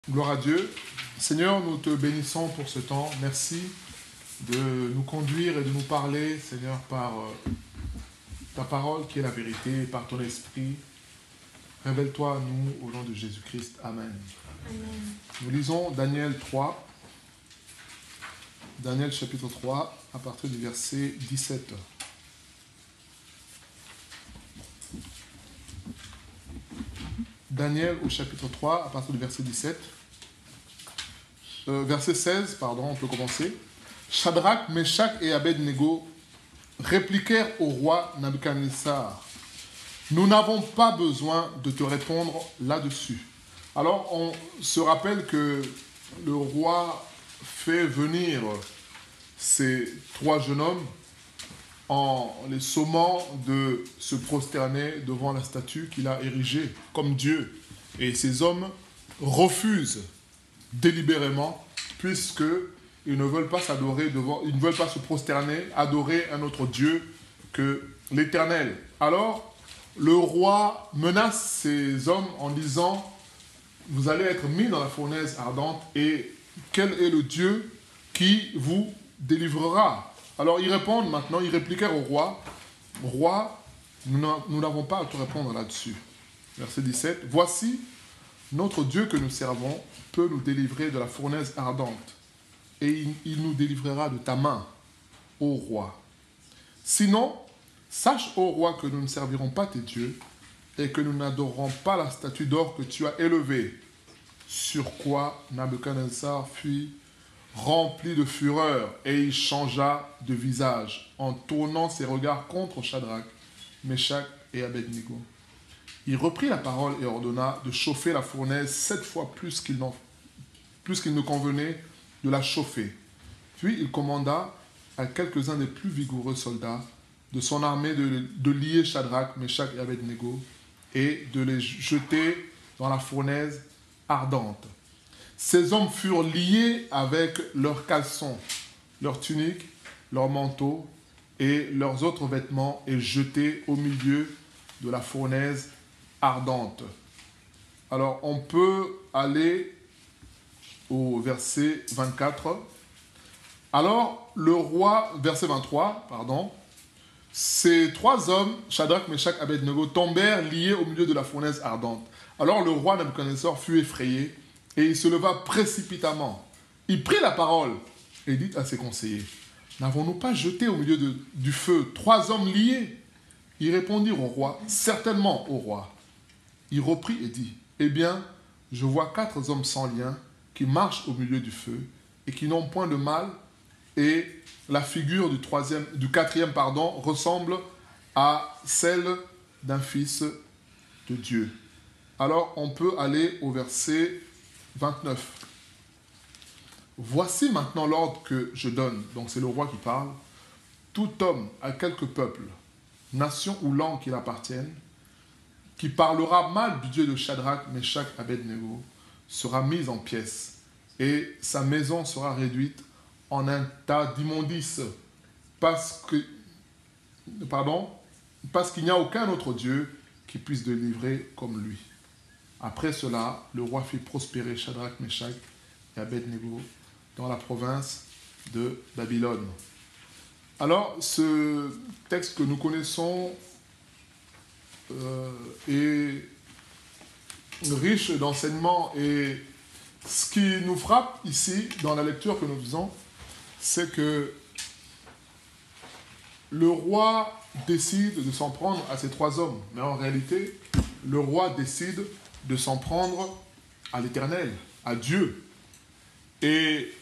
Gloire à Dieu. Seigneur, nous te bénissons pour ce temps. Merci de nous conduire et de nous parler, Seigneur, par ta parole qui est la vérité, par ton esprit. Révèle-toi à nous au nom de Jésus-Christ. Amen. Amen. Nous lisons Daniel 3, Daniel chapitre 3, à partir du verset 17. Daniel au chapitre 3, à partir du verset 17. Verset 16, pardon, on peut commencer. Shadrach, Meshach et Abed-Nego répliquèrent au roi Nabuchodonosor. Nous n'avons pas besoin de te répondre là-dessus. Alors, on se rappelle que le roi fait venir ces trois jeunes hommes en les sommant de se prosterner devant la statue qu'il a érigée comme Dieu. Et ces hommes refusent délibérément, puisqu'ils ne veulent pas s'adorer devant, ils ne veulent pas se prosterner, adorer un autre Dieu que l'Éternel. Alors, le roi menace ces hommes en disant: vous allez être mis dans la fournaise ardente, et quel est le Dieu qui vous délivrera? Alors ils répondent maintenant, ils répliquèrent au roi: Roi, nous n'avons pas à te répondre là-dessus. Verset 17, voici, notre Dieu que nous servons peut nous délivrer de la fournaise ardente, et il nous délivrera de ta main, ô roi. Sinon, sache, ô roi, que nous ne servirons pas tes dieux, et que nous n'adorerons pas la statue d'or que tu as élevée. Sur quoi Nabuchodonosor fut rempli de fureur, et il changea de visage, en tournant ses regards contre Shadrach, Meshach et Abed-Nego. Il reprit la parole et ordonna de chauffer la fournaise 7 fois plus qu'il ne convenait de la chauffer. Puis il commanda à quelques-uns des plus vigoureux soldats de son armée de lier Shadrach, Meshach et Abed-Nego et de les jeter dans la fournaise ardente. Ces hommes furent liés avec leurs caleçons, leurs tuniques, leurs manteaux et leurs autres vêtements et jetés au milieu de la fournaise ardente. Alors, on peut aller au verset 24. Alors, le roi, verset 23, pardon, ces trois hommes, Shadrach, Meshach, Abed-Nego, tombèrent liés au milieu de la fournaise ardente. Alors, le roi Nabuchodonosor fut effrayé et il se leva précipitamment. Il prit la parole et dit à ses conseillers: n'avons-nous pas jeté au milieu du feu 3 hommes liés? Ils répondirent au roi: certainement, au roi. Il reprit et dit: eh bien, je vois 4 hommes sans lien qui marchent au milieu du feu et qui n'ont point de mal, et la figure du quatrième, ressemble à celle d'un fils de Dieu. Alors, on peut aller au verset 29. Voici maintenant l'ordre que je donne. Donc, c'est le roi qui parle. Tout homme à quelque peuple, nation ou langue qu'il appartienne, qui parlera mal du Dieu de Shadrach, Meshach, Abed-Nego, sera mis en pièces, et sa maison sera réduite en un tas d'immondices, parce qu'il n'y a aucun autre Dieu qui puisse délivrer comme lui. Après cela, le roi fit prospérer Shadrach, Meshach et Abed-Nego dans la province de Babylone. Alors, ce texte que nous connaissons est riche d'enseignements, et ce qui nous frappe ici, dans la lecture que nous faisons, c'est que le roi décide de s'en prendre à ces 3 hommes. Mais en réalité, le roi décide de s'en prendre à l'Éternel, à Dieu. Et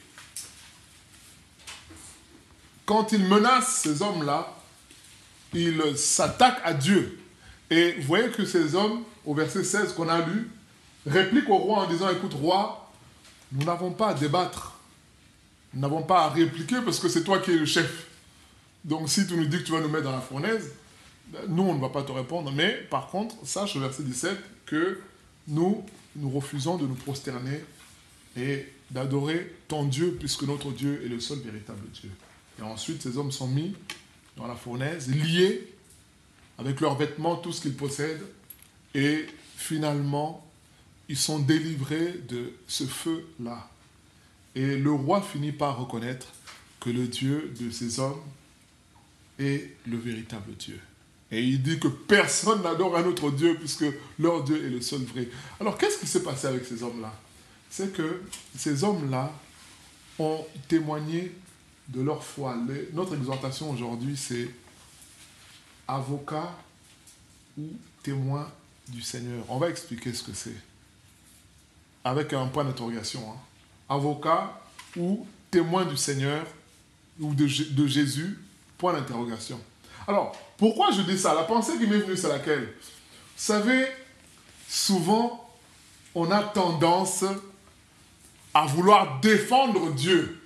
quand il menace ces hommes-là, il s'attaque à Dieu. Et vous voyez que ces hommes, au verset 16 qu'on a lu, répliquent au roi en disant: écoute, roi, nous n'avons pas à débattre, nous n'avons pas à répliquer, parce que c'est toi qui es le chef. Donc si tu nous dis que tu vas nous mettre dans la fournaise, nous on ne va pas te répondre. Mais par contre, sache au verset 17 que nous refusons de nous prosterner et d'adorer ton Dieu, puisque notre Dieu est le seul véritable Dieu. Et ensuite, ces hommes sont mis dans la fournaise, liés avec leurs vêtements, tout ce qu'ils possèdent, et finalement, ils sont délivrés de ce feu-là. Et le roi finit par reconnaître que le Dieu de ces hommes est le véritable Dieu. Et il dit que personne n'adore un autre Dieu puisque leur Dieu est le seul vrai. Alors qu'est-ce qui s'est passé avec ces hommes-là? C'est que ces hommes-là ont témoigné de leur foi. Notre exhortation aujourd'hui, c'est avocat ou témoin du Seigneur. On va expliquer ce que c'est. Avec un point d'interrogation. Avocat ou témoin du Seigneur ou de Jésus, point d'interrogation. Alors, pourquoi je dis ça? La pensée qui m'est venue, c'est laquelle? Vous savez, souvent, on a tendance à vouloir défendre Dieu.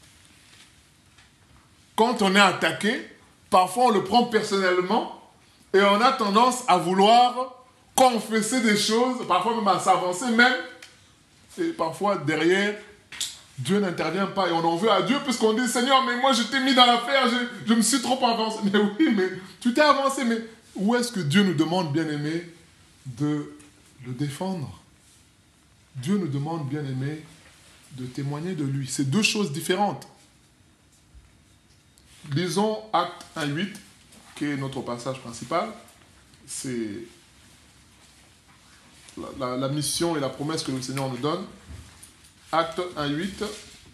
Quand on est attaqué, parfois on le prend personnellement et on a tendance à vouloir confesser des choses, parfois même à s'avancer même. Et parfois, derrière, Dieu n'intervient pas et on en veut à Dieu puisqu'on dit « Seigneur, mais moi je t'ai mis dans l'affaire, je me suis trop avancé. » Mais oui, mais tu t'es avancé, mais où est-ce que Dieu nous demande, bien-aimé, de le défendre? Dieu nous demande, bien-aimé, de témoigner de lui. C'est deux choses différentes. Lisons Acte 1:8, qui est notre passage principal. C'est la mission et la promesse que le Seigneur nous donne. Acte 1:8.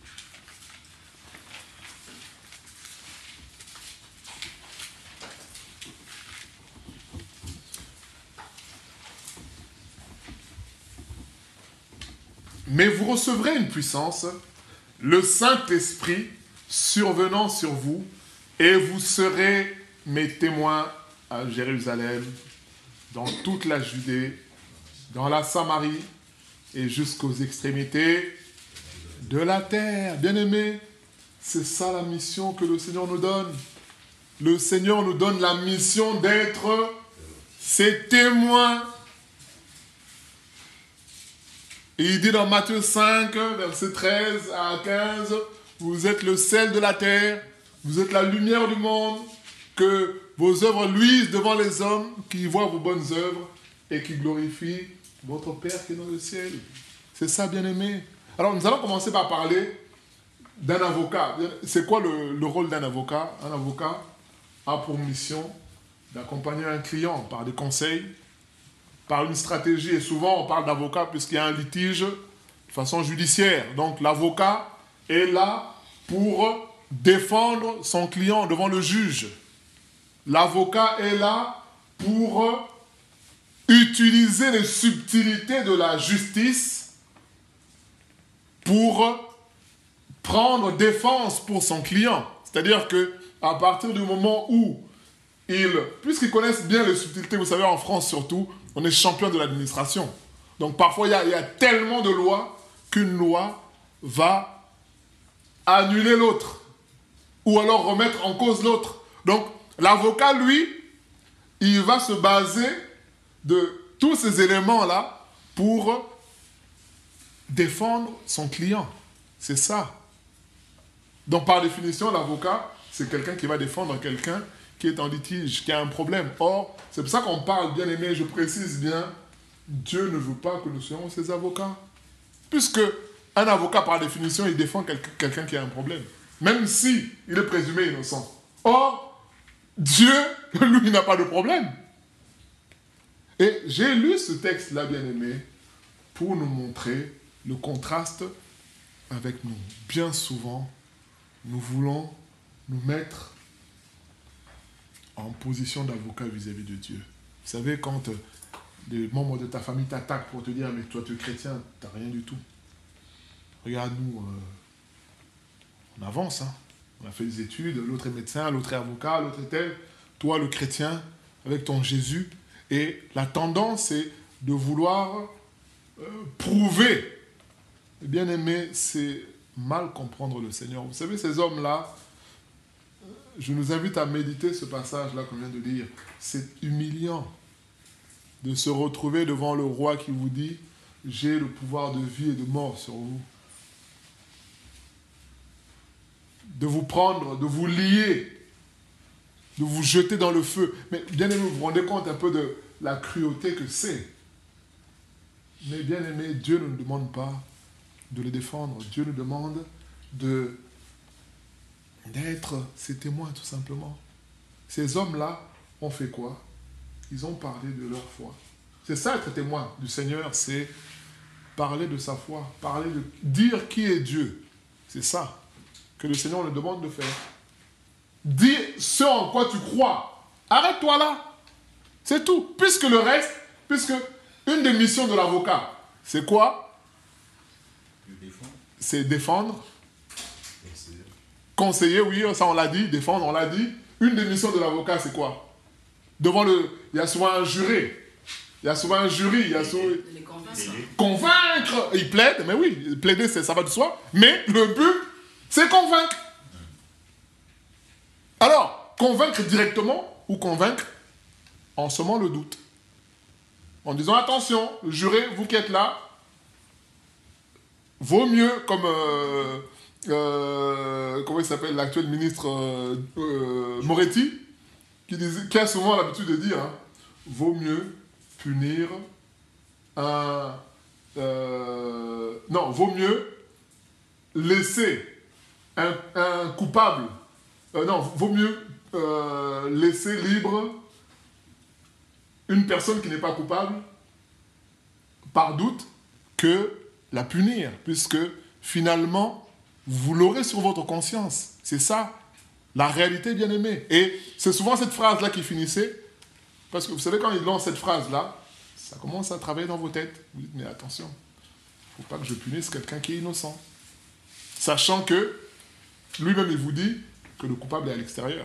Mais vous recevrez une puissance, le Saint-Esprit survenant sur vous, et vous serez mes témoins à Jérusalem, dans toute la Judée, dans la Samarie et jusqu'aux extrémités de la terre. Bien-aimés, c'est ça la mission que le Seigneur nous donne. Le Seigneur nous donne la mission d'être ses témoins. Et il dit dans Matthieu 5, versets 13 à 15, « Vous êtes le sel de la terre, vous êtes la lumière du monde, que vos œuvres luisent devant les hommes qui voient vos bonnes œuvres et qui glorifient votre Père qui est dans le ciel. » C'est ça, bien-aimé. Alors, nous allons commencer par parler d'un avocat. C'est quoi le rôle d'un avocat? Un avocat a pour mission d'accompagner un client par des conseils, par une stratégie. Et souvent, on parle d'avocat puisqu'il y a un litige de façon judiciaire. Donc, l'avocat est là pour défendre son client devant le juge. L'avocat est là pour utiliser les subtilités de la justice pour prendre défense pour son client. C'est-à-dire qu'à partir du moment où puisqu'ils connaissent bien les subtilités, vous savez, en France surtout, on est champion de l'administration. Donc parfois, il y a tellement de lois qu'une loi va annuler l'autre ou alors remettre en cause l'autre. Donc l'avocat, lui, il va se baser de tous ces éléments-là pour défendre son client. C'est ça. Donc par définition, l'avocat, c'est quelqu'un qui va défendre quelqu'un qui est en litige, qui a un problème. Or, c'est pour ça qu'on parle, bien aimé, je précise bien, Dieu ne veut pas que nous soyons ses avocats. Puisque un avocat, par définition, il défend quelqu'un qui a un problème. Même si il est présumé innocent. Or, Dieu, lui, n'a pas de problème. Et j'ai lu ce texte-là, bien aimé, pour nous montrer le contraste avec nous. Bien souvent, nous voulons nous mettre en position d'avocat vis-à-vis de Dieu. Vous savez, quand des membres de ta famille t'attaquent pour te dire « mais toi, tu es chrétien, tu n'as rien du tout ». Regarde, nous, on avance, hein. On a fait des études, l'autre est médecin, l'autre est avocat, l'autre est tel. Toi, le chrétien, avec ton Jésus. Et la tendance, c'est de vouloir prouver. Et bien aimé, c'est mal comprendre le Seigneur. Vous savez, ces hommes-là, je nous invite à méditer ce passage-là qu'on vient de lire. C'est humiliant de se retrouver devant le roi qui vous dit « J'ai le pouvoir de vie et de mort sur vous ». De vous prendre, de vous lier, de vous jeter dans le feu. Mais bien aimé, vous vous rendez compte un peu de la cruauté que c'est. Mais bien aimé, Dieu ne nous demande pas de les défendre. Dieu nous demande d'être ses témoins, tout simplement. Ces hommes-là ont fait quoi? Ils ont parlé de leur foi. C'est ça être témoin du Seigneur, c'est parler de sa foi, dire qui est Dieu. C'est ça que le Seigneur nous demande de faire. Dis ce en quoi tu crois. Arrête-toi là. C'est tout. Puisque une des missions de l'avocat, c'est quoi? C'est défendre. Conseiller, oui, ça on l'a dit. Défendre, on l'a dit. Une des missions de l'avocat, c'est quoi? Il y a souvent un jury. Il y a souvent un jury. Les convaincre. Il plaide, mais oui, plaider, ça va de soi. Mais le but, c'est convaincre. Alors, convaincre directement ou convaincre en semant le doute. En disant, attention, juré, vous qui êtes là, vaut mieux, comme, comment il s'appelle, l'actuel ministre Moretti, qui a souvent l'habitude de dire, hein, vaut mieux punir vaut mieux laisser un coupable, vaut mieux laisser libre une personne qui n'est pas coupable par doute que la punir, puisque finalement, vous l'aurez sur votre conscience. C'est ça, la réalité, bien aimée. Et c'est souvent cette phrase-là qui finissait, parce que vous savez, quand il lance cette phrase-là, ça commence à travailler dans vos têtes. Vous dites, mais attention, il ne faut pas que je punisse quelqu'un qui est innocent. Sachant que, lui-même, il vous dit que le coupable est à l'extérieur.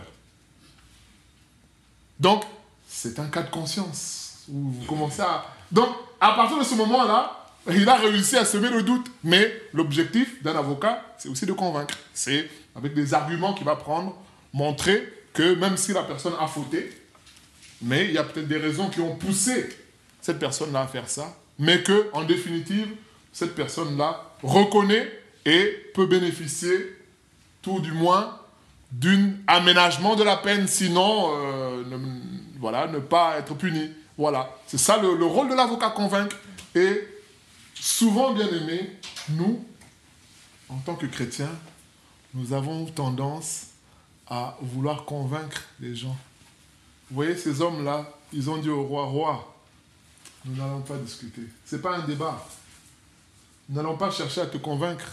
Donc, c'est un cas de conscience. Où vous commencez à... Donc, à partir de ce moment-là, il a réussi à semer le doute. Mais l'objectif d'un avocat, c'est aussi de convaincre. C'est avec des arguments qu'il va prendre, montrer que même si la personne a fauté, mais il y a peut-être des raisons qui ont poussé cette personne-là à faire ça, mais que, en définitive, cette personne-là reconnaît et peut bénéficier, tout du moins, d'un aménagement de la peine, sinon, ne pas être puni. Voilà, c'est ça le rôle de l'avocat, convaincre. Et souvent, bien aimés, nous, en tant que chrétiens, nous avons tendance à vouloir convaincre les gens. Vous voyez, ces hommes-là, ils ont dit au roi, « Roi, nous n'allons pas discuter. Ce n'est pas un débat. Nous n'allons pas chercher à te convaincre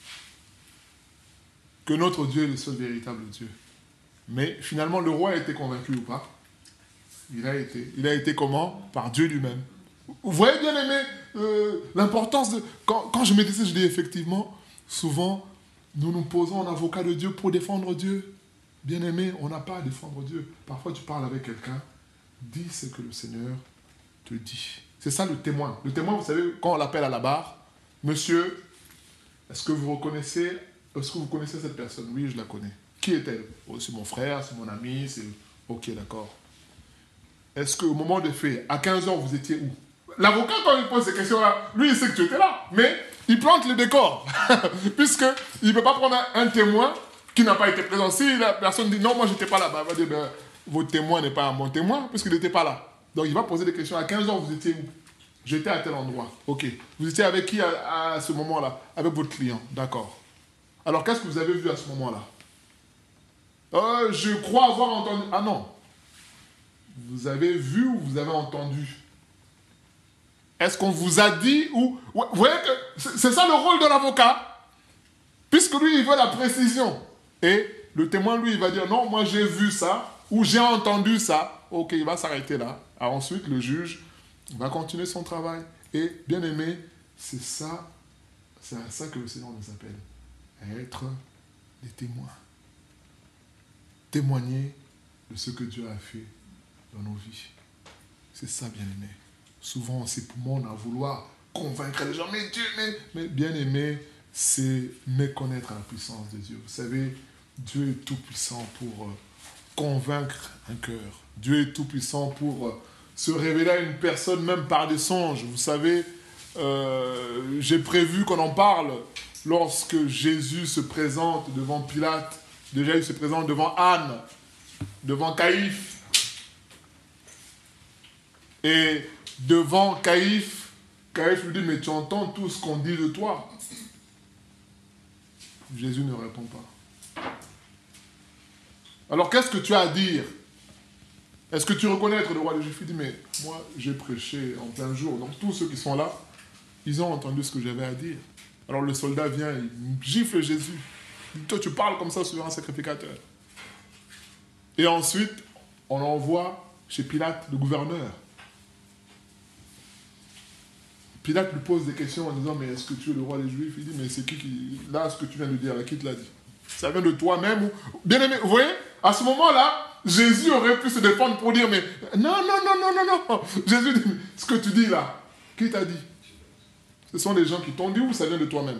que notre Dieu est le seul véritable Dieu. » Mais finalement, le roi a été convaincu ou pas? Il a été. Il a été comment? Par Dieu lui-même. Vous voyez, bien aimé, l'importance de... Quand je médite, je dis effectivement, souvent, nous nous posons en avocat de Dieu pour défendre Dieu. Bien aimé, on n'a pas à défendre Dieu. Parfois, tu parles avec quelqu'un, dis ce que le Seigneur te dit. C'est ça le témoin. Le témoin, vous savez, quand on l'appelle à la barre, monsieur, est-ce que vous connaissez cette personne? Oui, je la connais. Qui est-elle? Oh, c'est mon frère, c'est mon ami, c'est... Ok, d'accord. Est-ce qu'au moment des faits, à 15h, vous étiez où? L'avocat, quand il pose ces questions-là, lui, il sait que tu étais là, mais il plante le décor. Puisqu'il ne peut pas prendre un témoin qui n'a pas été présent. Si la personne dit non, moi, je n'étais pas là, il va dire, votre témoin n'est pas un bon témoin, puisqu'il n'était pas là. Donc, il va poser des questions. À 15h, vous étiez où? J'étais à tel endroit. Ok. Vous étiez avec qui à ce moment-là? Avec votre client. D'accord. Alors, qu'est-ce que vous avez vu à ce moment-là? Je crois avoir entendu... Ah non. Vous avez vu ou vous avez entendu? Est-ce qu'on vous a dit ou... Vous voyez que c'est ça le rôle de l'avocat. Puisque lui, il veut la précision. Et le témoin, lui, il va dire, non, moi j'ai vu ça, ou j'ai entendu ça. Ok, il va s'arrêter là. Alors ensuite, le juge va continuer son travail. Et, bien aimé, c'est à ça que le Seigneur nous appelle. À être des témoins. Témoigner de ce que Dieu a fait dans nos vies. C'est ça, bien aimé. Souvent, c'est pour moi, on a vouloir convaincre les gens. Mais Dieu, mais bien aimé, c'est méconnaître la puissance de Dieu. Vous savez, Dieu est tout puissant pour convaincre un cœur. Dieu est tout puissant pour se révéler à une personne, même par des songes. Vous savez, j'ai prévu qu'on en parle lorsque Jésus se présente devant Pilate. Déjà, il se présente devant Anne, devant Caïphe. Et devant Caïphe, Caïphe lui dit, mais tu entends tout ce qu'on dit de toi. Jésus ne répond pas. Alors qu'est-ce que tu as à dire? Est-ce que tu reconnais être le roi des Juifs? Il dit, mais moi j'ai prêché en plein jour. Donc tous ceux qui sont là, ils ont entendu ce que j'avais à dire. Alors le soldat vient, il gifle Jésus. Il dit, toi tu parles comme ça sur un sacrificateur. Et ensuite, on l'envoie chez Pilate, le gouverneur. Pilate lui pose des questions en disant, mais est-ce que tu es le roi des Juifs? Il dit, mais c'est qui... Là, ce que tu viens de dire, là, qui te l'a dit? Ça vient de toi-même ou... Bien aimé, vous voyez, à ce moment-là, Jésus aurait pu se défendre pour dire, mais non, non, non, non, non, non. Jésus dit, ce que tu dis là, qui t'a dit? Ce sont des gens qui t'ont dit ou ça vient de toi-même?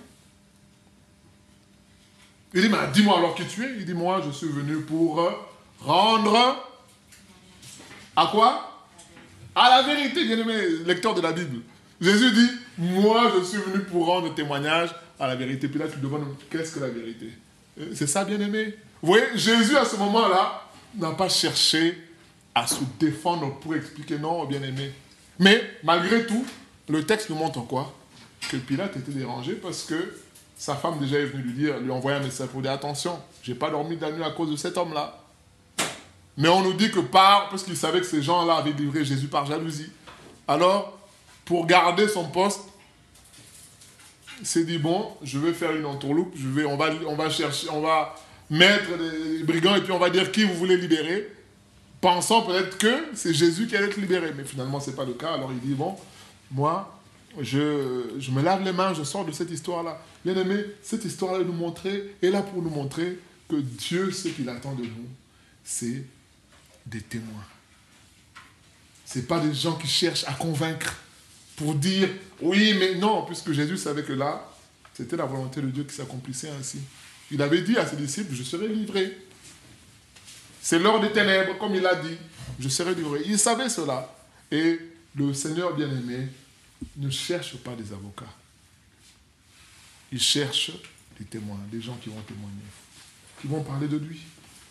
Il dit, mais dis-moi alors qui tu es. Il dit, moi, je suis venu pour rendre... À quoi? À la vérité, bien aimé, lecteur de la Bible. Jésus dit, moi je suis venu pour rendre témoignage à la vérité. Puis là tu te demandes, qu'est-ce que la vérité? C'est ça, bien aimé. Vous voyez, Jésus à ce moment-là n'a pas cherché à se défendre pour expliquer, non, bien aimé. Mais malgré tout, le texte nous montre quoi? Que Pilate était dérangé parce que sa femme déjà est venue lui envoyer un message pour dire, attention, j'ai pas dormi de la nuit à cause de cet homme-là. Mais on nous dit que parce qu'il savait que ces gens-là avaient livré Jésus par jalousie. Alors, pour garder son poste, il s'est dit, bon, je vais faire une entourloupe, on va chercher, on va mettre les brigands et puis on va dire qui vous voulez libérer, pensant peut-être que c'est Jésus qui allait être libéré. Mais finalement, ce n'est pas le cas. Alors il dit, bon, moi, je me lave les mains, je sors de cette histoire-là. Bien aimé, cette histoire-là est là pour nous montrer que Dieu, ce qu'il attend de nous, c'est des témoins. Ce n'est pas des gens qui cherchent à convaincre pour dire oui, mais non, puisque Jésus savait que là, c'était la volonté de Dieu qui s'accomplissait ainsi. Il avait dit à ses disciples, je serai livré. C'est l'heure des ténèbres, comme il a dit, je serai livré. Il savait cela. Et le Seigneur bien-aimé ne cherche pas des avocats. Il cherche des témoins, des gens qui vont témoigner, qui vont parler de lui.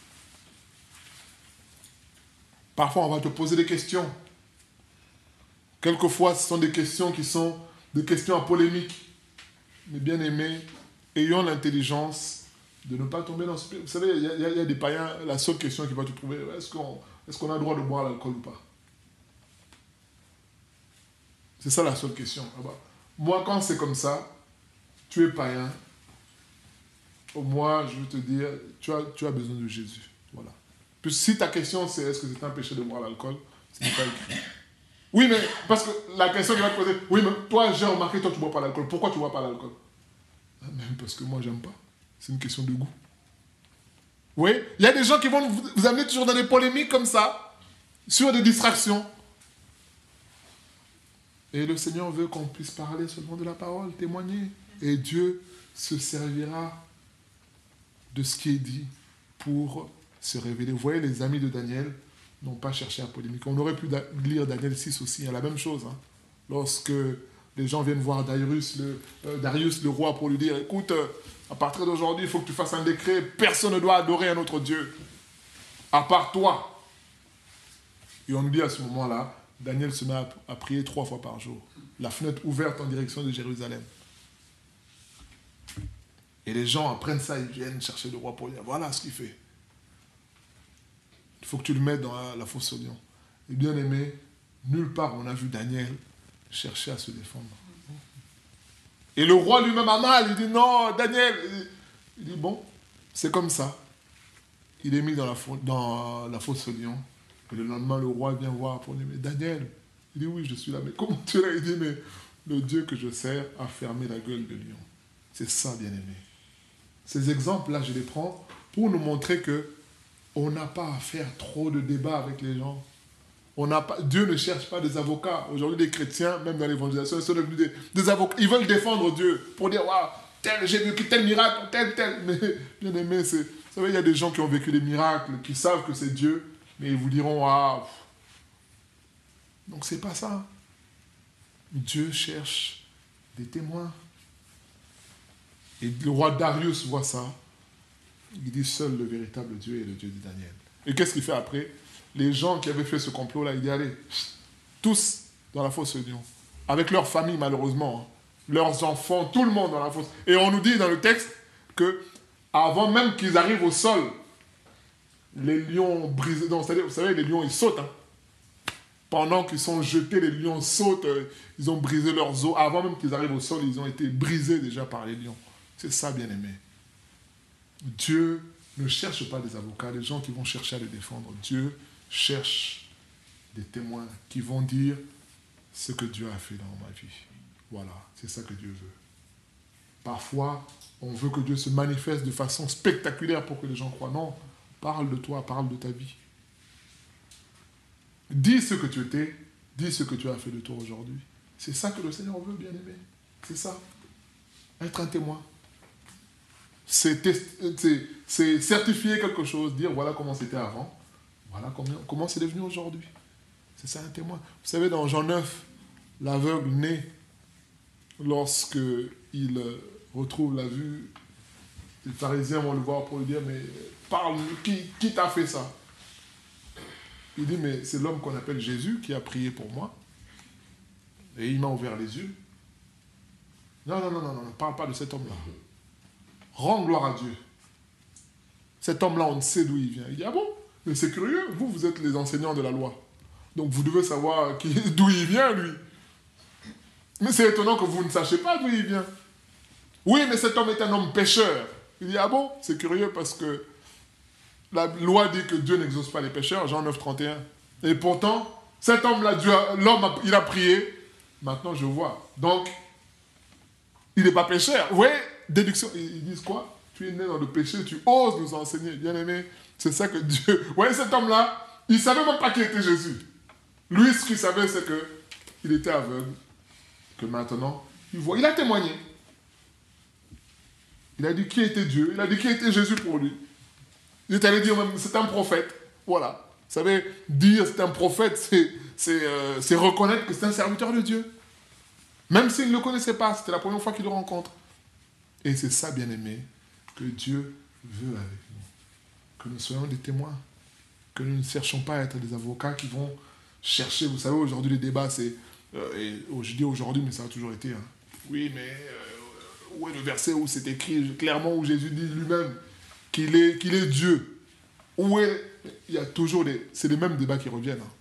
Parfois, on va te poser des questions. Quelquefois, ce sont des questions qui sont des questions à polémique. Mais bien aimés, ayons l'intelligence de ne pas tomber dans ce... Vous savez, il y a des païens, la seule question qui va te trouver, est-ce qu'on a le droit de boire l'alcool ou pas? C'est ça la seule question. Moi, quand c'est comme ça, tu es païen, moi, je veux te dire, tu as besoin de Jésus. Voilà. Puis si ta question c'est est-ce que c'est un péché de boire l'alcool, ce n'est pas écrit. Oui, mais parce que la question qui va te poser, oui, mais toi, j'ai remarqué, toi, tu ne bois pas l'alcool. Pourquoi tu ne bois pas l'alcool? Même parce que moi, j'aime pas. C'est une question de goût. Oui, il y a des gens qui vont vous amener toujours dans des polémiques comme ça, sur des distractions. Et le Seigneur veut qu'on puisse parler seulement de la parole, témoigner. Et Dieu se servira de ce qui est dit pour se révéler. Vous voyez, les amis de Daniel n'ont pas cherché à polémiquer. On aurait pu lire Daniel 6 aussi, il y a la même chose. Hein. Lorsque les gens viennent voir Darius, le roi, pour lui dire, écoute, à partir d'aujourd'hui, il faut que tu fasses un décret, personne ne doit adorer un autre Dieu, à part toi. Et on nous dit à ce moment-là, Daniel se met à prier 3 fois par jour, la fenêtre ouverte en direction de Jérusalem. Et les gens apprennent ça, ils viennent chercher le roi pour dire, voilà ce qu'il fait. Il faut que tu le mettes dans la fosse au lion. Et bien aimé, nulle part on a vu Daniel chercher à se défendre. Et le roi lui-même a mal, il dit non, Daniel. Il dit bon, c'est comme ça. Il est mis dans la fosse au lion. Et le lendemain, le roi vient voir pour lui, mais Daniel, il dit oui, je suis là. Mais comment tu es là? Il dit mais le Dieu que je sers a fermé la gueule de lion. C'est ça, bien aimé. Ces exemples-là, je les prends pour nous montrer que on n'a pas à faire trop de débats avec les gens. Dieu ne cherche pas des avocats. Aujourd'hui, les chrétiens, même dans l'évangélisation, ils sont devenus des avocats. Ils veulent défendre Dieu pour dire, waouh, j'ai vécu tel miracle, tel. Mais bien aimé, vous savez, il y a des gens qui ont vécu des miracles, qui savent que c'est Dieu, mais ils vous diront, waouh. Donc, c'est pas ça. Dieu cherche des témoins. Et le roi Darius voit ça. Il dit, seul le véritable Dieu est le Dieu de Daniel. Et qu'est-ce qu'il fait après? Les gens qui avaient fait ce complot-là, il dit, allez, tous dans la fosse au lion. avec leur famille malheureusement, hein. Leurs enfants, tout le monde dans la fosse. Et on nous dit dans le texte que avant même qu'ils arrivent au sol, les lions brisés, donc, c'est-à-dire, vous savez, les lions ils sautent. Hein. Pendant qu'ils sont jetés, les lions sautent, ils ont brisé leurs os. Avant même qu'ils arrivent au sol, ils ont été brisés déjà par les lions. C'est ça, bien-aimé. Dieu ne cherche pas des avocats, des gens qui vont chercher à les défendre. Dieu cherche des témoins qui vont dire ce que Dieu a fait dans ma vie. Voilà, c'est ça que Dieu veut. Parfois, on veut que Dieu se manifeste de façon spectaculaire pour que les gens croient. Non, parle de toi, parle de ta vie. Dis ce que tu étais, dis ce que tu as fait de toi aujourd'hui. C'est ça que le Seigneur veut, bien-aimé. C'est ça. Être un témoin. C'est certifier quelque chose, dire voilà comment c'était avant, voilà comment c'est devenu aujourd'hui. C'est ça un témoin. Vous savez, dans Jean 9, l'aveugle né, lorsque il retrouve la vue, les pharisiens vont le voir pour lui dire mais parle, qui t'a fait ça? Il dit mais c'est l'homme qu'on appelle Jésus qui a prié pour moi et il m'a ouvert les yeux. Non, ne parle pas de cet homme-là. Rends gloire à Dieu. Cet homme-là, on ne sait d'où il vient. Il dit, ah bon? Mais c'est curieux, vous êtes les enseignants de la loi. Donc vous devez savoir d'où il vient, lui. Mais c'est étonnant que vous ne sachiez pas d'où il vient. Oui, mais cet homme est un homme pécheur. Il dit, ah bon? C'est curieux parce que la loi dit que Dieu n'exauce pas les pécheurs, Jean 9, 31. Et pourtant, cet homme-là, l'homme, il a prié. Maintenant, je vois. Donc, il n'est pas pécheur. Vous voyez, déduction. Ils disent quoi? Tu es né dans le péché, tu oses nous enseigner. Bien-aimé, c'est ça que Dieu... Vous voyez, cet homme-là, il ne savait même pas qui était Jésus. Lui, ce qu'il savait, c'est qu'il était aveugle. Que maintenant, il voit. Il a témoigné. Il a dit qui était Dieu. Il a dit qui était Jésus pour lui. Il est allé dire même, c'est un prophète. Voilà. Vous savez, dire c'est un prophète, c'est reconnaître que c'est un serviteur de Dieu. Même s'il ne le connaissait pas, c'était la première fois qu'il le rencontre. Et c'est ça, bien-aimé, que Dieu veut avec nous. Que nous soyons des témoins. Que nous ne cherchons pas à être des avocats qui vont chercher. Vous savez, aujourd'hui, les débats, c'est... je dis aujourd'hui, mais ça a toujours été. Hein. Oui, mais où est le verset où c'est écrit clairement, où Jésus dit lui-même qu'il est Dieu? Où est... Il y a toujours des... C'est les mêmes débats qui reviennent. Hein.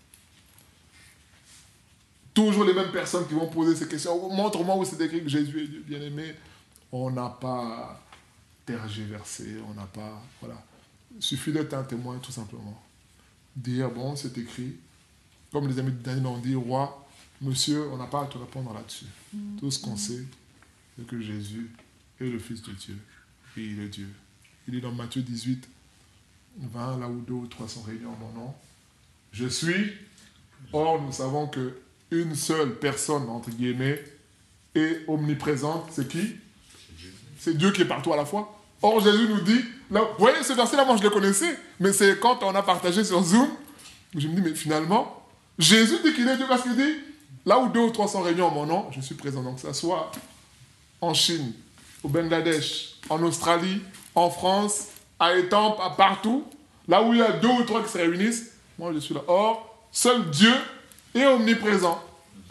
Toujours les mêmes personnes qui vont poser ces questions. Montre-moi où c'est écrit que Jésus est Dieu. Bien-aimé, on n'a pas tergiversé, on n'a pas... Voilà. Il suffit d'être un témoin, tout simplement. Dire, bon, c'est écrit. Comme les amis de Daniel ont dit, roi, monsieur, on n'a pas à te répondre là-dessus. Tout ce qu'on sait, c'est que Jésus est le Fils de Dieu. Et il est Dieu. Il est dans Matthieu 18, 20, là où 2 ou 3 sont réunis en mon nom. Je suis. Or, nous savons que une seule personne, entre guillemets, est omniprésente. C'est qui? C'est Dieu qui est partout à la fois. Or, Jésus nous dit, là, vous voyez, ce verset-là, moi je le connaissais, mais c'est quand on a partagé sur Zoom, je me dis, mais finalement, Jésus dit qu'il est Dieu parce qu'il dit, là où 2 ou 3 sont réunis en mon nom, je suis présent. Donc, que ça soit en Chine, au Bangladesh, en Australie, en France, à Étampes, à partout, là où il y a 2 ou 3 qui se réunissent, moi je suis là. Or, seul Dieu est omniprésent.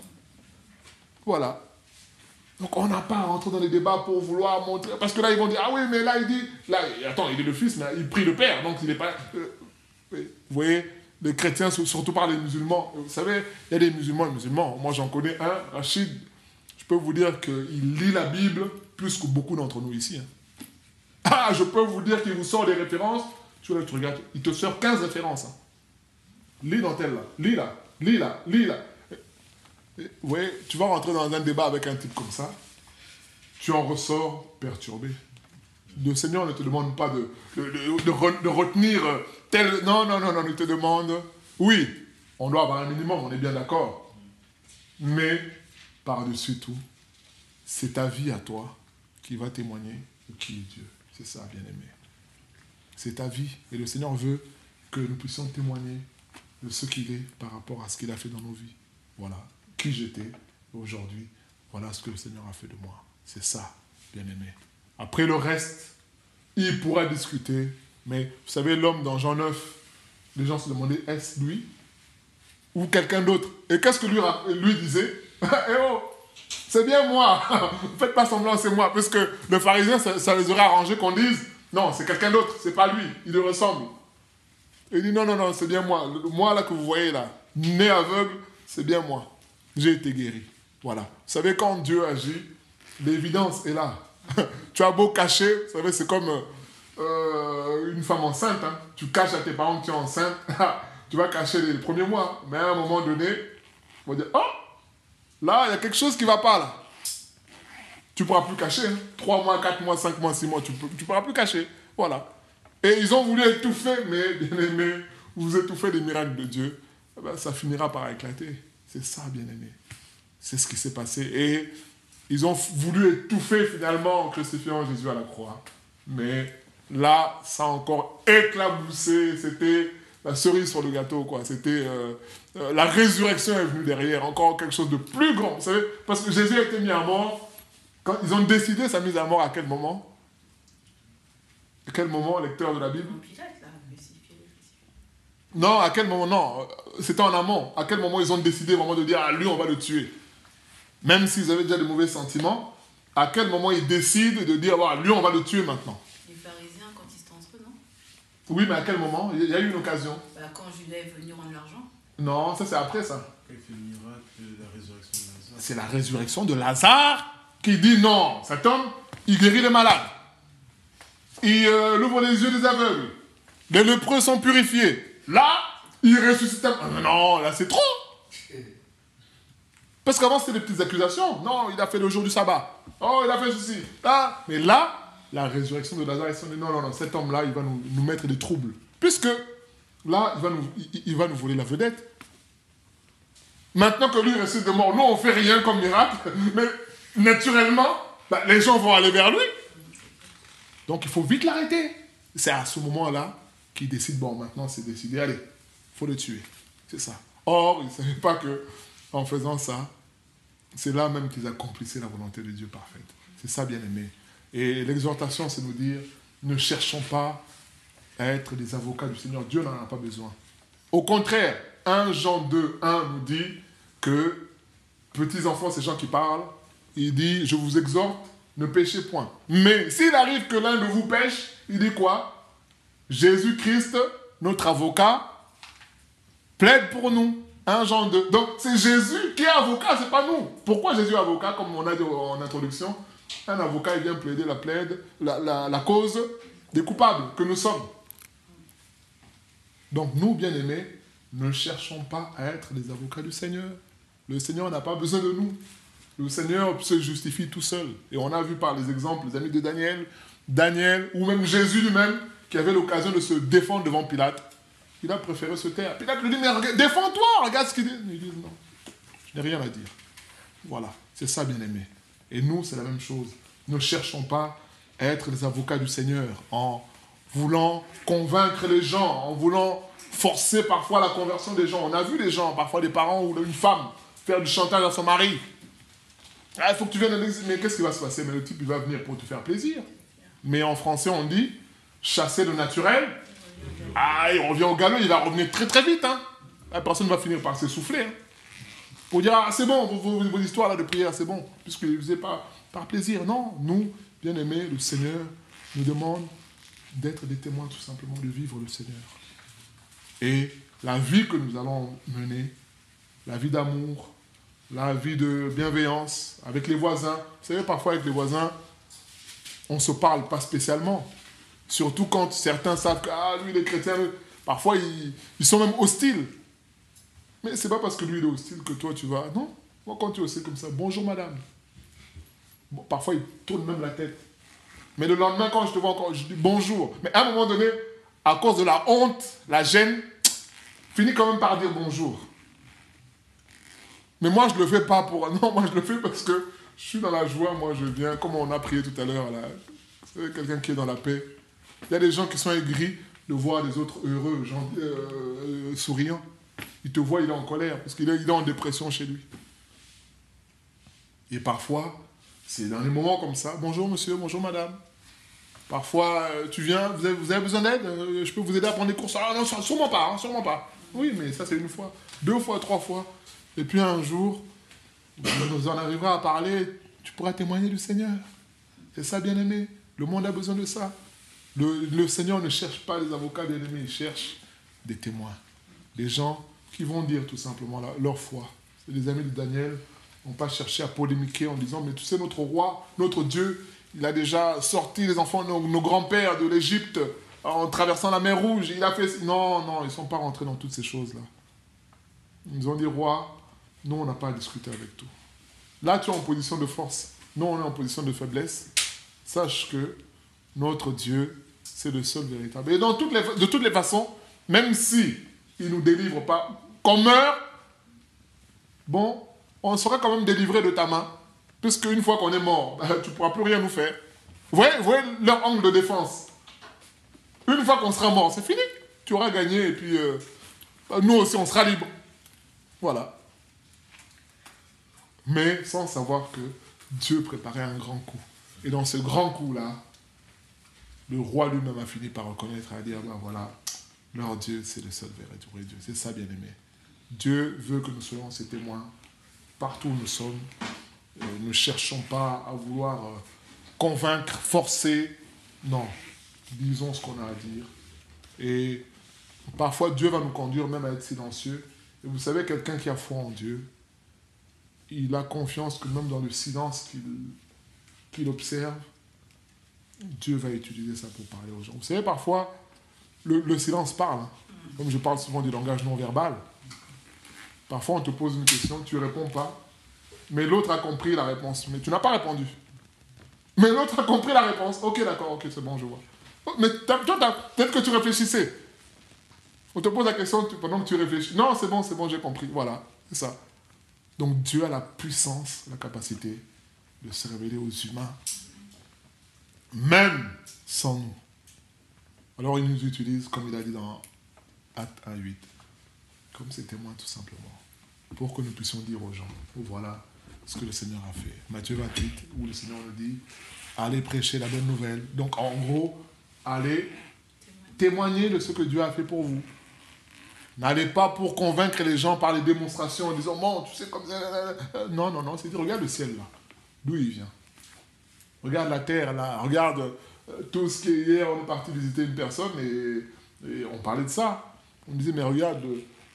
Voilà. Donc on n'a pas à rentrer dans les débats pour vouloir montrer... Parce que là, ils vont dire, ah oui, mais là, il dit... Là, attends, il est le Fils, mais il prie le Père, donc il n'est pas... Vous voyez, les chrétiens, surtout par les musulmans, vous savez, il y a des musulmans. Moi, j'en connais un, Rachid, je peux vous dire qu'il lit la Bible plus que beaucoup d'entre nous ici. Hein. Ah, je peux vous dire qu'il vous sort des références. Tu regardes, il te sort 15 références. Hein. Lis dans tel-là, lis là, lis là, lis là. Vous voyez, tu vas rentrer dans un débat avec un type comme ça, tu en ressors perturbé. Le Seigneur ne te demande pas de retenir tel... Non, il te demande... Oui, on doit avoir un minimum, on est bien d'accord. Mais, par-dessus tout, c'est ta vie à toi qui va témoigner de qui est Dieu. C'est ça, bien-aimé. C'est ta vie. Et le Seigneur veut que nous puissions témoigner de ce qu'il est par rapport à ce qu'il a fait dans nos vies. Voilà. Qui j'étais aujourd'hui, voilà ce que le Seigneur a fait de moi. C'est ça, bien-aimé. Après le reste, il pourra discuter, mais vous savez, l'homme dans Jean 9, les gens se demandaient, est-ce lui ou quelqu'un d'autre? Et qu'est-ce que lui disait? Eh oh, c'est bien moi. Faites pas semblant, c'est moi. Parce que le pharisien, ça les aurait arrangé qu'on dise, non, c'est quelqu'un d'autre, c'est pas lui, il lui ressemble. Et il dit, non, non, non, c'est bien moi. Moi, là, que vous voyez, là, né aveugle, c'est bien moi. J'ai été guéri. Voilà. Vous savez, quand Dieu agit, l'évidence est là. Tu as beau cacher, vous savez, c'est comme une femme enceinte. Hein. Tu caches à tes parents que tu es enceinte. Tu vas cacher les premiers mois. Mais à un moment donné, ils vont dire, oh, là, il y a quelque chose qui ne va pas, là. Tu ne pourras plus cacher. Hein. 3 mois, 4 mois, 5 mois, 6 mois, tu ne pourras plus cacher. Voilà. Et ils ont voulu étouffer, mais bien aimé, vous étouffez les miracles de Dieu. Eh ben, ça finira par éclater. C'est ça, bien aimé. C'est ce qui s'est passé. Et ils ont voulu étouffer finalement en crucifiant Jésus à la croix. Mais là, ça a encore éclaboussé. C'était la cerise sur le gâteau, quoi. C'était la résurrection est venue derrière. Encore quelque chose de plus grand. Vous savez, parce que Jésus a été mis à mort. Quand ils ont décidé sa mise à mort, à quel moment? À quel moment, lecteur de la Bible? Non, à quel moment? Non, c'était en amont. À quel moment ils ont décidé vraiment de dire, ah, lui, on va le tuer? Même s'ils avaient déjà de mauvais sentiments, à quel moment ils décident de dire, ah, lui, on va le tuer maintenant? Les pharisiens, quand ils étaient entre eux, non? Oui, mais à quel moment? Il y a eu une occasion. Bah, quand Judas est venu rendre l'argent. Non, ça c'est après ça. Quel fait le miracle de la résurrection de Lazare? C'est la résurrection de Lazare qui dit non, cet homme, il guérit les malades. Il ouvre les yeux des aveugles. Les lépreux sont purifiés. Là, il ressuscite. Non, là c'est trop. Parce qu'avant c'était des petites accusations. Non, il a fait le jour du sabbat. Oh, il a fait ceci. Ah. Mais là, la résurrection de Lazare, ils se sont dit non, non, non, cet homme-là, il va nous mettre des troubles. Puisque là, il va nous voler la vedette. Maintenant que lui ressuscite de mort, nous on ne fait rien comme miracle, mais naturellement, bah, les gens vont aller vers lui. Donc il faut vite l'arrêter. C'est à ce moment-là qu'il décide, bon maintenant c'est décidé, allez, il faut le tuer. C'est ça. Or, ils ne savaient pas qu'en faisant ça, c'est là même qu'ils accomplissaient la volonté de Dieu parfaite. C'est ça, bien aimé. Et l'exhortation, c'est nous dire, ne cherchons pas à être des avocats du Seigneur. Dieu n'en a pas besoin. Au contraire, 1 Jean 2, 1 nous dit que, petits enfants, ces gens qui parlent, il dit, je vous exhorte, ne péchez point. Mais s'il arrive que l'un de vous pêche, il dit quoi? Jésus-Christ, notre avocat, plaide pour nous. 1 Jean 2. Donc c'est Jésus qui est avocat, c'est pas nous. Pourquoi Jésus est avocat, comme on a dit en introduction? Un avocat, il vient plaider la cause des coupables que nous sommes. Donc nous, bien-aimés, ne cherchons pas à être les avocats du Seigneur. Le Seigneur n'a pas besoin de nous. Le Seigneur se justifie tout seul. Et on a vu par les exemples, les amis de Daniel, ou même Jésus lui-même, qui avait l'occasion de se défendre devant Pilate. Il a préféré se taire. Pilate lui dit, mais regarde, défends-toi, regarde ce qu'il dit. Il dit, non, je n'ai rien à dire. Voilà, c'est ça, bien-aimé. Et nous, c'est la même chose. Ne cherchons pas à être les avocats du Seigneur en voulant convaincre les gens, en voulant forcer parfois la conversion des gens. On a vu des gens, parfois des parents ou une femme, faire du chantage à son mari. Ah, il faut que tu viennes à l'église. Mais qu'est-ce qui va se passer? Mais le type, il va venir pour te faire plaisir. Mais en français, on dit chasser le naturel. Ah, il revient au galop, il va revenir très très vite. Hein. La personne va finir par s'essouffler. Hein. Pour dire, ah, c'est bon, vos histoires là de prière, c'est bon. Puisque vous ne faisiez pas par plaisir. Non, nous, bien aimés, le Seigneur nous demande d'être des témoins tout simplement, de vivre le Seigneur. Et la vie que nous allons mener, la vie d'amour, la vie de bienveillance avec les voisins. Vous savez, parfois avec les voisins, on ne se parle pas spécialement. Surtout quand certains savent que lui, les chrétiens, parfois, ils sont même hostiles. Mais ce n'est pas parce que lui, il est hostile que toi, tu vas... Non, moi, quand tu es hostile comme ça, bonjour madame. Bon, parfois, il tourne même la tête. Mais le lendemain, quand je te vois encore, je dis bonjour. Mais à un moment donné, à cause de la honte, la gêne, finis quand même par dire bonjour. Mais moi, je ne le fais pas pour... Non, moi, je le fais parce que je suis dans la joie. Moi, je viens, comme on a prié tout à l'heure, là. Vous savez, quelqu'un qui est dans la paix. Il y a des gens qui sont aigris de voir des autres heureux, souriants. Il te voit, il est en colère parce qu'il est en dépression chez lui. Et parfois, c'est dans des moments comme ça. Bonjour monsieur, bonjour madame. Parfois, tu viens, vous avez besoin d'aide? Je peux vous aider à prendre des courses? Ah non, sûrement pas, hein, sûrement pas. Oui, mais ça c'est une fois, 2 fois, 3 fois. Et puis un jour, nous en arrivera à parler, tu pourras témoigner du Seigneur. C'est ça, bien-aimé. Le monde a besoin de ça. Le Seigneur ne cherche pas les avocats, bien-aimés, il cherche des témoins. Des gens qui vont dire tout simplement leur foi. Les amis de Daniel n'ont pas cherché à polémiquer en disant, mais tu sais, notre roi, notre Dieu, il a déjà sorti les enfants, nos grands-pères de l'Égypte en traversant la mer Rouge. Il a fait... Non, ils ne sont pas rentrés dans toutes ces choses-là. Ils ont dit, roi, nous, on n'a pas à discuter avec tout. Là, tu es en position de force. Nous, on est en position de faiblesse. Sache que notre Dieu, c'est le seul véritable. Et de toutes les façons, même si il ne nous délivre pas, qu'on meurt, bon, on sera quand même délivré de ta main. Puisque une fois qu'on est mort, tu ne pourras plus rien nous faire. Vous voyez leur angle de défense. Une fois qu'on sera mort, c'est fini. Tu auras gagné et puis nous aussi, on sera libre. Voilà. Mais sans savoir que Dieu préparait un grand coup. Et dans ce grand coup-là, le roi lui-même a fini par reconnaître et à dire, ben voilà, leur Dieu, c'est le seul véritable Dieu. C'est ça, bien-aimé. Dieu veut que nous soyons ses témoins partout où nous sommes. Ne cherchons pas à vouloir convaincre, forcer. Non, disons ce qu'on a à dire. Et parfois, Dieu va nous conduire même à être silencieux. Et vous savez, quelqu'un qui a foi en Dieu, il a confiance que même dans le silence qu'il observe, Dieu va utiliser ça pour parler aux gens. Vous savez, parfois, le silence parle. Hein. Comme je parle souvent du langage non verbal. Parfois, on te pose une question, tu ne réponds pas, mais l'autre a compris la réponse. Mais tu n'as pas répondu. Mais l'autre a compris la réponse. Ok, d'accord, ok, c'est bon, je vois. Mais toi, peut-être que tu réfléchissais. On te pose la question pendant que tu réfléchis. Non, c'est bon, j'ai compris. Voilà, c'est ça. Donc Dieu a la puissance, la capacité de se révéler aux humains, même sans nous. Alors il nous utilise, comme il a dit dans Acte 1:8, comme ses témoins tout simplement, pour que nous puissions dire aux gens, voilà ce que le Seigneur a fait. Matthieu 28, où le Seigneur nous dit, allez prêcher la bonne nouvelle. Donc en gros, allez témoigner de ce que Dieu a fait pour vous. N'allez pas pour convaincre les gens par les démonstrations en disant, bon, tu sais comme ça. Non, c'est dire, regarde le ciel là, d'où il vient. Regarde la terre là, regarde tout ce qui est... Hier, on est parti visiter une personne et on parlait de ça. On disait, mais regarde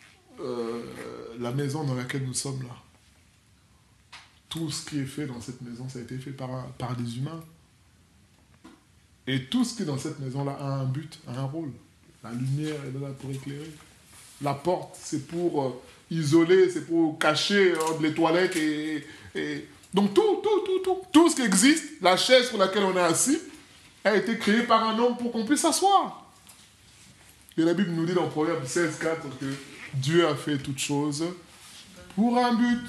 la maison dans laquelle nous sommes là. Tout ce qui est fait dans cette maison, ça a été fait par des humains. Et tout ce qui est dans cette maison-là a un but, a un rôle. La lumière est là pour éclairer. La porte, c'est pour isoler, c'est pour cacher les toilettes. Donc tout ce qui existe, la chaise sur laquelle on est assis, a été créée par un homme pour qu'on puisse s'asseoir. Et la Bible nous dit dans Proverbe 16:4 que Dieu a fait toutes choses pour un but.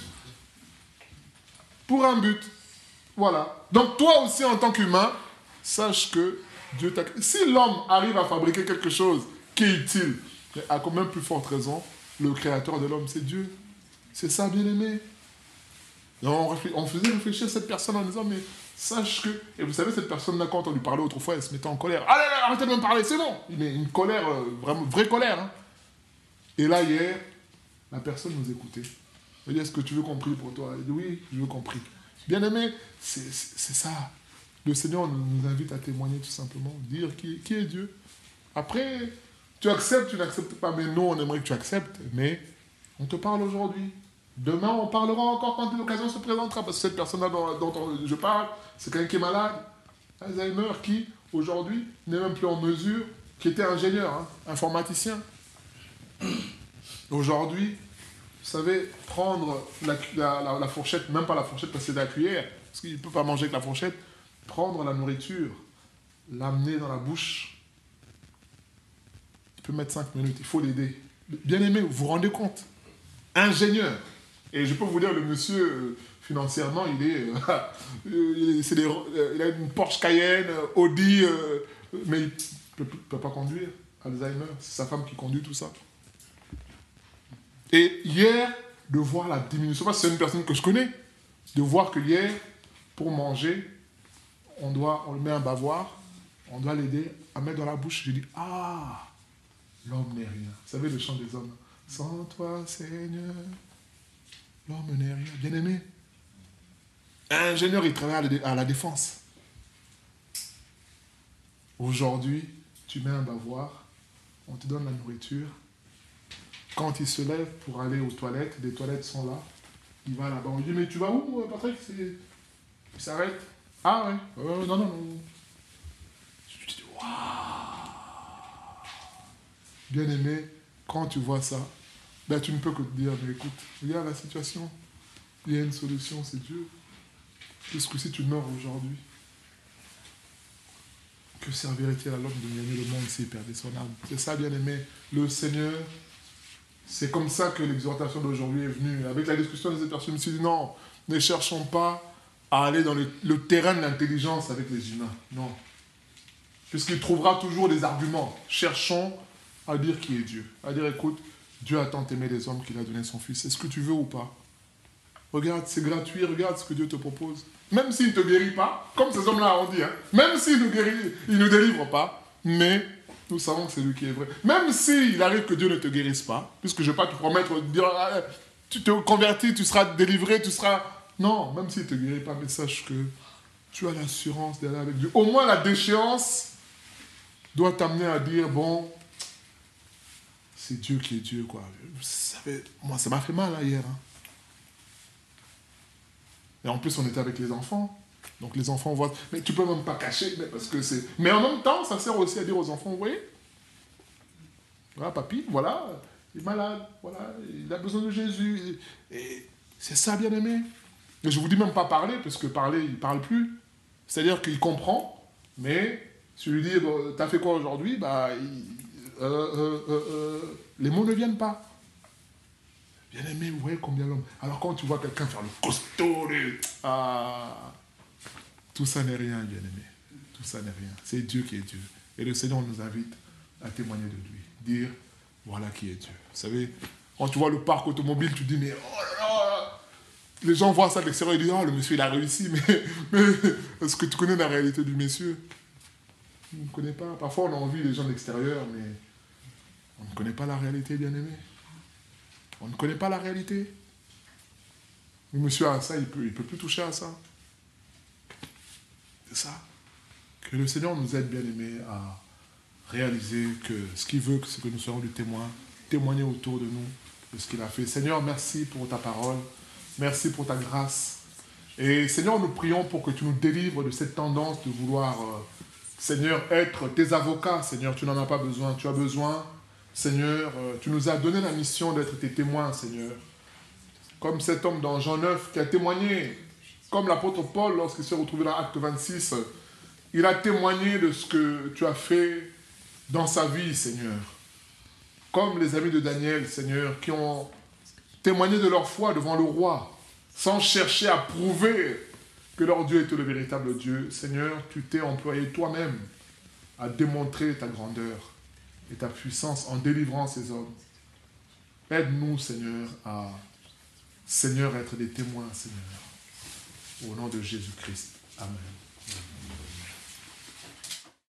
Pour un but. Voilà. Donc toi aussi, en tant qu'humain, sache que Dieu t'a... Si l'homme arrive à fabriquer quelque chose qui est utile, à quand même plus forte raison, le créateur de l'homme, c'est Dieu. C'est ça, bien-aimé. On faisait réfléchir cette personne en disant, mais sache que... Et vous savez, cette personne-là, quand on lui parlait autrefois, elle se mettait en colère. Allez, arrêtez de me parler, c'est bon. Il met une colère, vraiment, vraie colère. Hein. Et là, hier, la personne nous écoutait. Elle dit, est-ce que tu veux qu'on prie pour toi? Elle dit, oui, je veux qu'on prie. Bien-aimé, c'est ça. Le Seigneur nous invite à témoigner tout simplement, dire qui est Dieu. Après, tu acceptes, tu n'acceptes pas, mais nous, on aimerait que tu acceptes, mais on te parle aujourd'hui. Demain, on parlera encore quand l'occasion se présentera, parce que cette personne-là dont je parle, c'est quelqu'un qui est malade, Alzheimer, qui, aujourd'hui, n'est même plus en mesure, qui était ingénieur, hein, informaticien. Aujourd'hui, vous savez, prendre la fourchette, même pas la fourchette parce que c'est de la cuillère, parce qu'il ne peut pas manger avec la fourchette, prendre la nourriture, l'amener dans la bouche, il peut mettre 5 minutes, il faut l'aider. Bien aimé, vous vous rendez compte? Ingénieur. Et je peux vous dire, le monsieur, financièrement, il a une Porsche Cayenne, Audi, mais il ne peut pas conduire. Alzheimer, c'est sa femme qui conduit tout ça. Et hier, de voir la diminution, parce que c'est une personne que je connais, de voir que hier, pour manger, on le met un bavoir, on doit l'aider à mettre dans la bouche. Je dis, l'homme n'est rien. Vous savez le chant des hommes. Sans toi, Seigneur, l'homme n'est rien. Bien-aimé, Un ingénieur, il travaille à la défense. Aujourd'hui, tu mets un bavoir, on te donne la nourriture. Quand il se lève pour aller aux toilettes, les toilettes sont là. Il va là-bas. On lui dit, mais tu vas où, Patrick? Il s'arrête. Ah ouais, non, non, non. Je te dis, waouh. Bien aimé, quand tu vois ça, ben, tu ne peux que te dire, mais écoute, regarde la situation. Il y a une solution, c'est Dieu. Puisque si tu meurs aujourd'hui, que servirait-il à l'homme de gagner le monde s'il perdait son âme? C'est ça, bien aimé. Le Seigneur, c'est comme ça que l'exhortation d'aujourd'hui est venue. Avec la discussion des personnes, je me suis dit, non, ne cherchons pas à aller dans le terrain de l'intelligence avec les humains. Non. Puisqu'il trouvera toujours des arguments. Cherchons à dire qui est Dieu. À dire, écoute, Dieu a tant aimé les hommes qu'il a donné son Fils. Est-ce que tu veux ou pas? Regarde, c'est gratuit, regarde ce que Dieu te propose. Même s'il ne te guérit pas, comme ces hommes-là ont dit, hein, même s'il nous guérit, il ne nous délivre pas, mais nous savons que c'est lui qui est vrai. Même s'il arrive que Dieu ne te guérisse pas, puisque je ne vais pas te promettre de dire, ah, tu te convertis, tu seras délivré, tu seras... Non, même s'il ne te guérit pas, mais sache que tu as l'assurance d'aller avec Dieu. Au moins la déchéance doit t'amener à dire, bon, c'est Dieu qui est Dieu, quoi. Vous savez, moi, ça m'a fait mal hein, hier. Hein. Et en plus, on était avec les enfants. Donc les enfants voient... Mais tu peux même pas cacher, mais parce que c'est... Mais en même temps, ça sert aussi à dire aux enfants, vous voyez, voilà, papy, voilà, il est malade, voilà, il a besoin de Jésus. Et c'est ça, bien aimé. Et je vous dis même pas parler, parce que parler, il parle plus. C'est-à-dire qu'il comprend, mais si je lui dis, bon, t'as fait quoi aujourd'hui, bah, les mots ne viennent pas. Bien aimé, vous voyez combien l'homme... Alors quand tu vois quelqu'un faire le costaud, tout ça n'est rien, bien aimé. Tout ça n'est rien. C'est Dieu qui est Dieu. Et le Seigneur nous invite à témoigner de lui. Dire, voilà qui est Dieu. Vous savez, quand tu vois le parc automobile, tu dis, mais oh là là. Les gens voient ça de l'extérieur et disent, oh, le monsieur, il a réussi. Mais est-ce que tu connais la réalité du monsieur? On ne connaît pas. Parfois, on a envie des gens de l'extérieur, mais on ne connaît pas la réalité, bien aimé. On ne connaît pas la réalité. Le monsieur a ça, il peut plus toucher à ça. C'est ça. Que le Seigneur nous aide, bien aimés, à réaliser que ce qu'il veut, c'est que nous soyons du témoin, témoigner autour de nous de ce qu'il a fait. Seigneur, merci pour ta parole. Merci pour ta grâce. Et Seigneur, nous prions pour que tu nous délivres de cette tendance de vouloir, Seigneur, être tes avocats. Seigneur, tu n'en as pas besoin. Tu as besoin... Seigneur, tu nous as donné la mission d'être tes témoins, Seigneur. Comme cet homme dans Jean 9 qui a témoigné, comme l'apôtre Paul lorsqu'il s'est retrouvé dans Acte 26, il a témoigné de ce que tu as fait dans sa vie, Seigneur. Comme les amis de Daniel, Seigneur, qui ont témoigné de leur foi devant le roi, sans chercher à prouver que leur Dieu était le véritable Dieu. Seigneur, tu t'es employé toi-même à démontrer ta grandeur et ta puissance en délivrant ces hommes. Aide-nous, Seigneur, à, Seigneur, être des témoins, Seigneur. Au nom de Jésus-Christ. Amen.